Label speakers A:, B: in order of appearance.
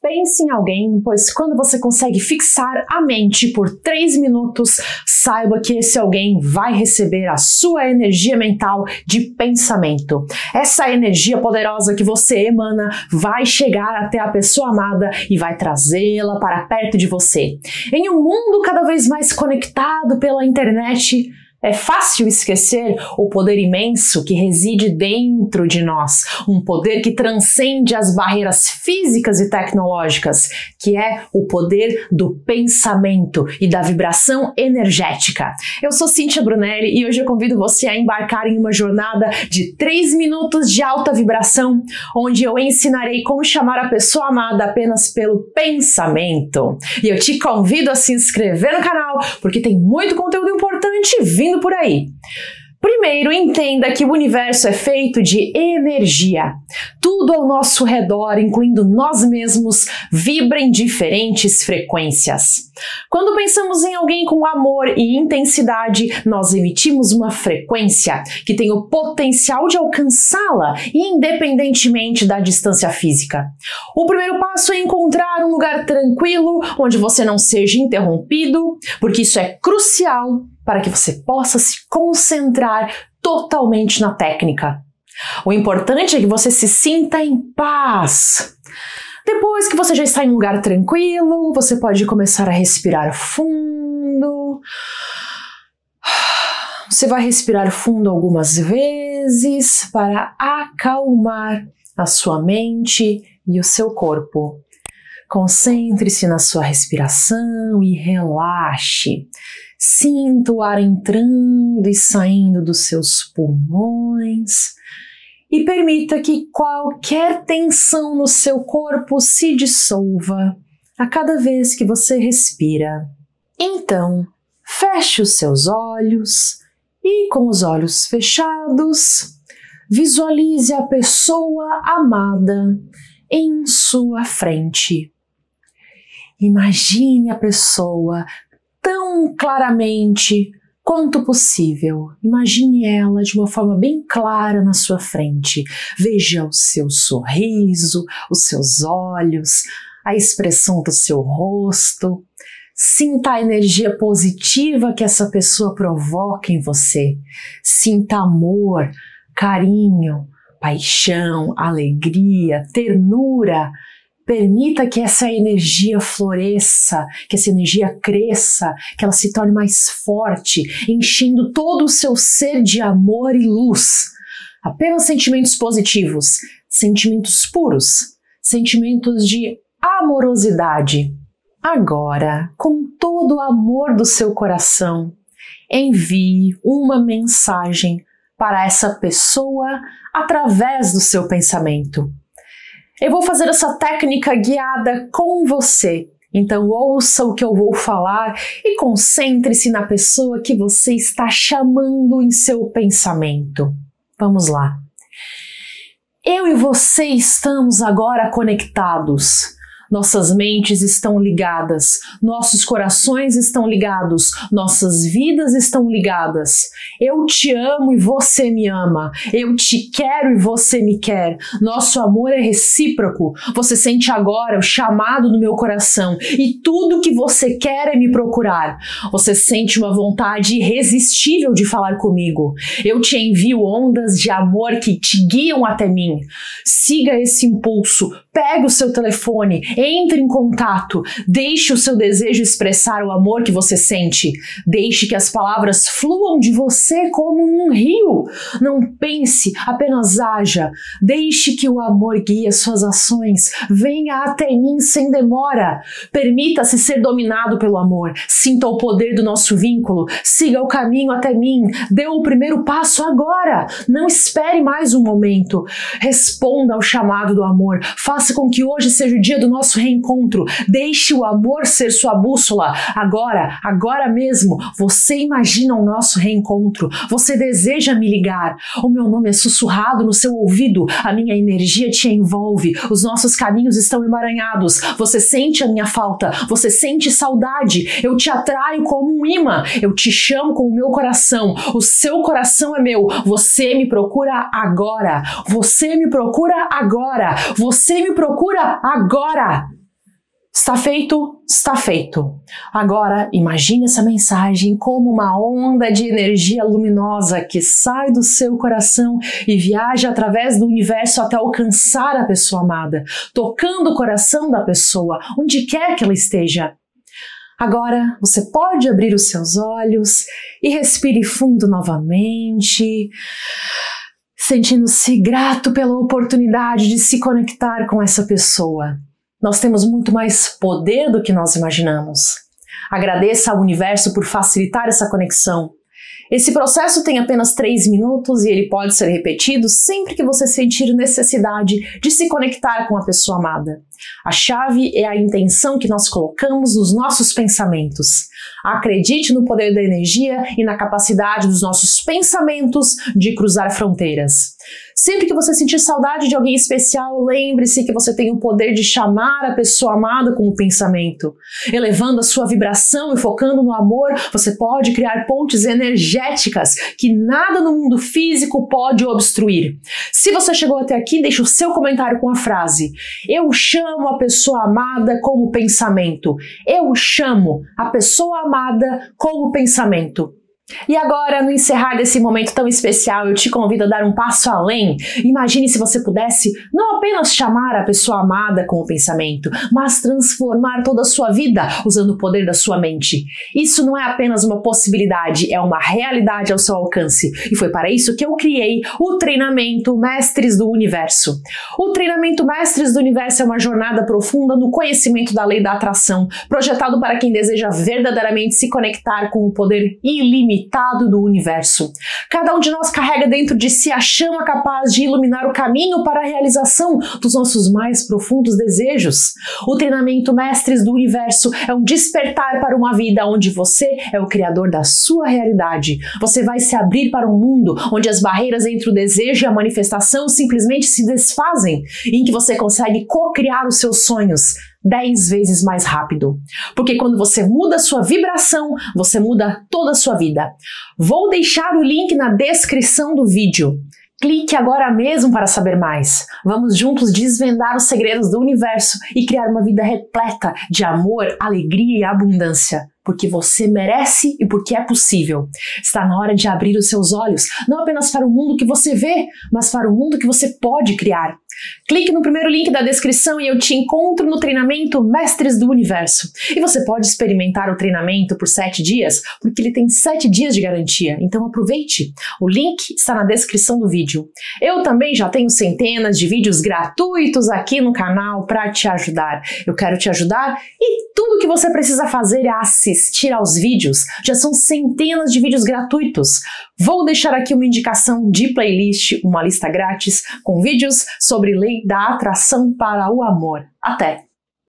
A: Pense em alguém, pois quando você consegue fixar a mente por 3 minutos, saiba que esse alguém vai receber a sua energia mental de pensamento. Essa energia poderosa que você emana vai chegar até a pessoa amada e vai trazê-la para perto de você. Em um mundo cada vez mais conectado pela internet, é fácil esquecer o poder imenso que reside dentro de nós, um poder que transcende as barreiras físicas e tecnológicas, que é o poder do pensamento e da vibração energética. Eu sou Cíntia Brunelli e hoje eu convido você a embarcar em uma jornada de 3 minutos de alta vibração, onde eu ensinarei como chamar a pessoa amada apenas pelo pensamento. E eu te convido a se inscrever no canal, porque tem muito conteúdo importante vindo por aí. Primeiro, entenda que o universo é feito de energia. Tudo ao nosso redor, incluindo nós mesmos, vibra em diferentes frequências. Quando pensamos em alguém com amor e intensidade, nós emitimos uma frequência que tem o potencial de alcançá-la, independentemente da distância física. O primeiro passo é encontrar um lugar tranquilo, onde você não seja interrompido, porque isso é crucial para que você possa se concentrar totalmente na técnica. O importante é que você se sinta em paz. Depois que você já está em um lugar tranquilo, você pode começar a respirar fundo. Você vai respirar fundo algumas vezes para acalmar a sua mente e o seu corpo. Concentre-se na sua respiração e relaxe. Sinta o ar entrando e saindo dos seus pulmões e permita que qualquer tensão no seu corpo se dissolva a cada vez que você respira. Então, feche os seus olhos e, com os olhos fechados, visualize a pessoa amada em sua frente. Imagine a pessoa tão claramente quanto possível. Imagine ela de uma forma bem clara na sua frente. Veja o seu sorriso, os seus olhos, a expressão do seu rosto. Sinta a energia positiva que essa pessoa provoca em você. Sinta amor, carinho, paixão, alegria, ternura. Permita que essa energia floresça, que essa energia cresça, que ela se torne mais forte, enchendo todo o seu ser de amor e luz. Apenas sentimentos positivos, sentimentos puros, sentimentos de amorosidade. Agora, com todo o amor do seu coração, envie uma mensagem para essa pessoa através do seu pensamento. Eu vou fazer essa técnica guiada com você, então ouça o que eu vou falar e concentre-se na pessoa que você está chamando em seu pensamento. Vamos lá. Eu e você estamos agora conectados. Nossas mentes estão ligadas, nossos corações estão ligados, nossas vidas estão ligadas. Eu te amo e você me ama. Eu te quero e você me quer. Nosso amor é recíproco. Você sente agora o chamado no meu coração e tudo que você quer é me procurar. Você sente uma vontade irresistível de falar comigo. Eu te envio ondas de amor que te guiam até mim. Siga esse impulso. Pegue o seu telefone, entre em contato, deixe o seu desejo expressar o amor que você sente. Deixe que as palavras fluam de você como um rio. Não pense, apenas haja. Deixe que o amor guie as suas ações. Venha até mim sem demora. Permita-se ser dominado pelo amor. Sinta o poder do nosso vínculo. Siga o caminho até mim. Dê o primeiro passo agora. Não espere mais um momento. Responda ao chamado do amor. Faça com que hoje seja o dia do nosso reencontro. Deixe o amor ser sua bússola. Agora mesmo, você imagina o nosso reencontro. Você deseja me ligar. O meu nome é sussurrado no seu ouvido. A minha energia te envolve. Os nossos caminhos estão emaranhados. Você sente a minha falta. Você sente saudade. Eu te atraio como um imã. Eu te chamo com o meu coração. O seu coração é meu. Você me procura agora. Você me procura agora. Você me procura agora. Está feito? Está feito. Agora, imagine essa mensagem como uma onda de energia luminosa que sai do seu coração e viaja através do universo até alcançar a pessoa amada, tocando o coração da pessoa, onde quer que ela esteja. Agora, você pode abrir os seus olhos e respire fundo novamente, sentindo-se grato pela oportunidade de se conectar com essa pessoa. Nós temos muito mais poder do que nós imaginamos. Agradeça ao universo por facilitar essa conexão. Esse processo tem apenas 3 minutos e ele pode ser repetido sempre que você sentir necessidade de se conectar com a pessoa amada. A chave é a intenção que nós colocamos nos nossos pensamentos. Acredite no poder da energia e na capacidade dos nossos pensamentos de cruzar fronteiras. Sempre que você sentir saudade de alguém especial, lembre-se que você tem o poder de chamar a pessoa amada com o pensamento. Elevando a sua vibração e focando no amor, você pode criar pontes energéticas que nada no mundo físico pode obstruir. Se você chegou até aqui, deixe o seu comentário com a frase: eu chamo a pessoa amada como pensamento. Eu chamo a pessoa amada como pensamento. E agora, no encerrar desse momento tão especial, eu te convido a dar um passo além. Imagine se você pudesse não apenas chamar a pessoa amada com o pensamento, mas transformar toda a sua vida usando o poder da sua mente. Isso não é apenas uma possibilidade, é uma realidade ao seu alcance. E foi para isso que eu criei o treinamento Mestres do Universo. O treinamento Mestres do Universo é uma jornada profunda no conhecimento da lei da atração, projetado para quem deseja verdadeiramente se conectar com o poder ilimitado do universo. Cada um de nós carrega dentro de si a chama capaz de iluminar o caminho para a realização dos nossos mais profundos desejos. O treinamento Mestres do Universo é um despertar para uma vida onde você é o criador da sua realidade. Você vai se abrir para um mundo onde as barreiras entre o desejo e a manifestação simplesmente se desfazem, em que você consegue co-criar os seus sonhos 10 vezes mais rápido. Porque quando você muda a sua vibração, você muda toda a sua vida. Vou deixar o link na descrição do vídeo. Clique agora mesmo para saber mais. Vamos juntos desvendar os segredos do universo e criar uma vida repleta de amor, alegria e abundância. Porque você merece e porque é possível. Está na hora de abrir os seus olhos, não apenas para o mundo que você vê, mas para o mundo que você pode criar. Clique no primeiro link da descrição e eu te encontro no treinamento Mestres do Universo. E você pode experimentar o treinamento por 7 dias, porque ele tem 7 dias de garantia, então aproveite. O link está na descrição do vídeo. Eu também já tenho centenas de vídeos gratuitos aqui no canal para te ajudar. Eu quero te ajudar e tudo que você precisa fazer é assistir aos vídeos. Já são centenas de vídeos gratuitos. Vou deixar aqui uma indicação de playlist, uma lista grátis com vídeos sobre lei da atração para o amor. Até!